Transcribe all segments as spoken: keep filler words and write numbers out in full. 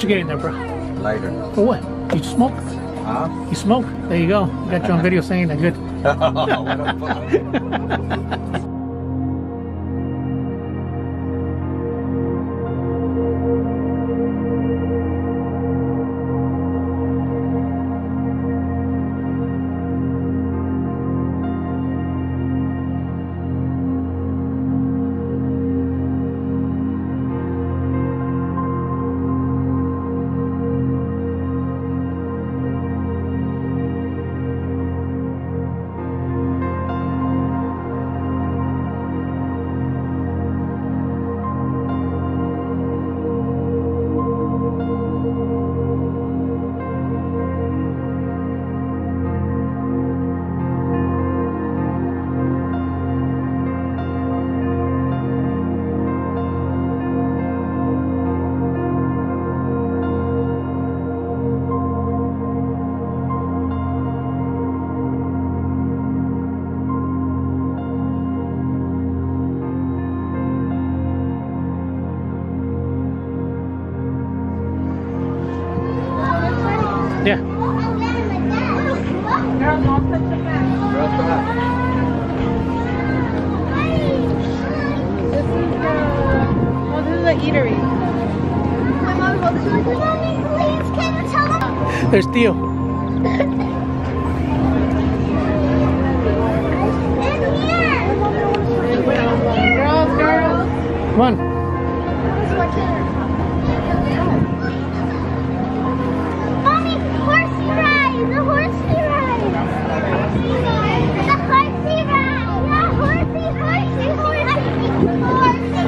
you getting there, bro? Lighter. For what? You smoke? Huh? You smoke? There you go. Got you on video saying that. Good. What a fuck. Yeah. Girls, don't touch the fan. Girls, come on. This is the, oh, this is the eatery. My mom goes, Mommy, please, can you tell them? There's Theo. In here. Girls, girls. Come on. Mommy, horsey ride, the horsey ride. The horsey ride. The horsey, horsey, horsey,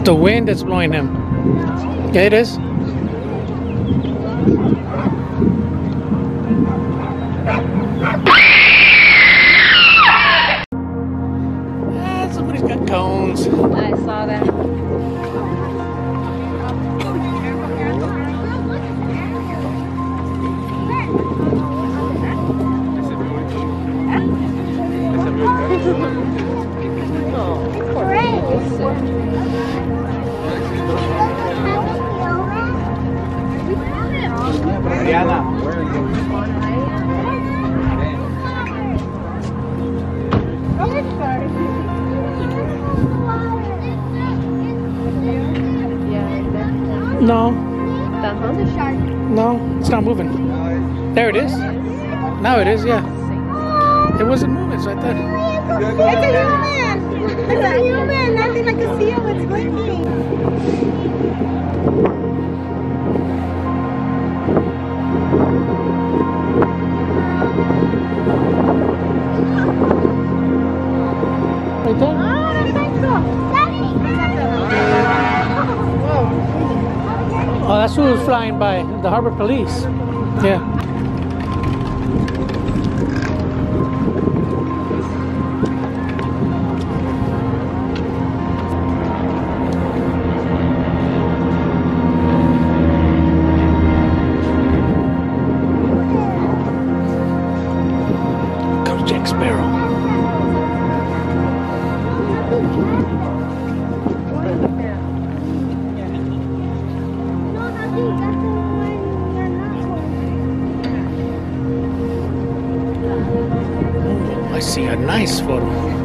The wind is blowing him. Yeah, it is. Ah, somebody's got cones. I saw that. Diana, where are you? No, The shark. no, it's not moving. There it is. Now it is, yeah. It wasn't moving, so I thought. It's a human! It's a human! Nothing like a seal, it's blinking. Right there. Oh, perfecto! Oh, that's who was flying by. The harbor police. Yeah. Comes Jack Sparrow. I see a nice photo.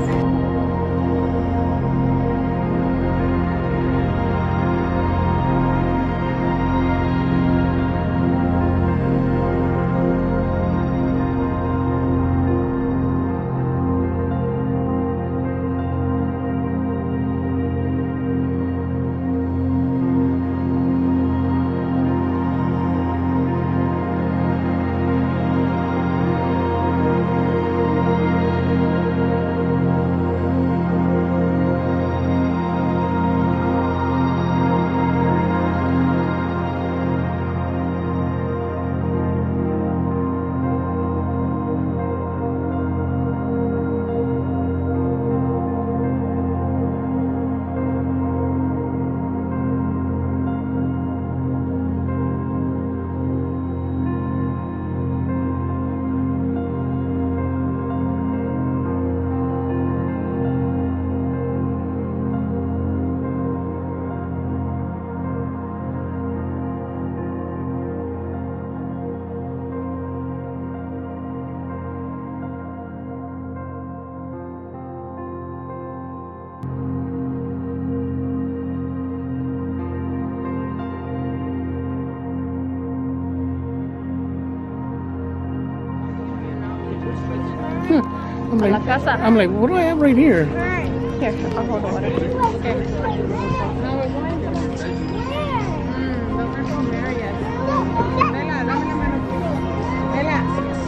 Hmm. I'm La like, casa. I'm like, what do I have right here? Here, I'll hold the water. Okay. No, we're going to. Mm, but we're from there yet. Bella, dame la mano. Bella.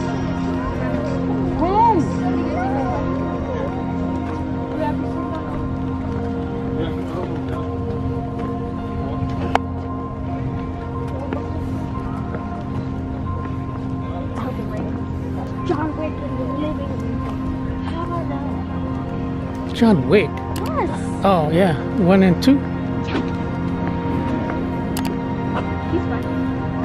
Home. John Wick in the living room. How about that? John Wick. Yes. Oh yeah, one and two. He's fine.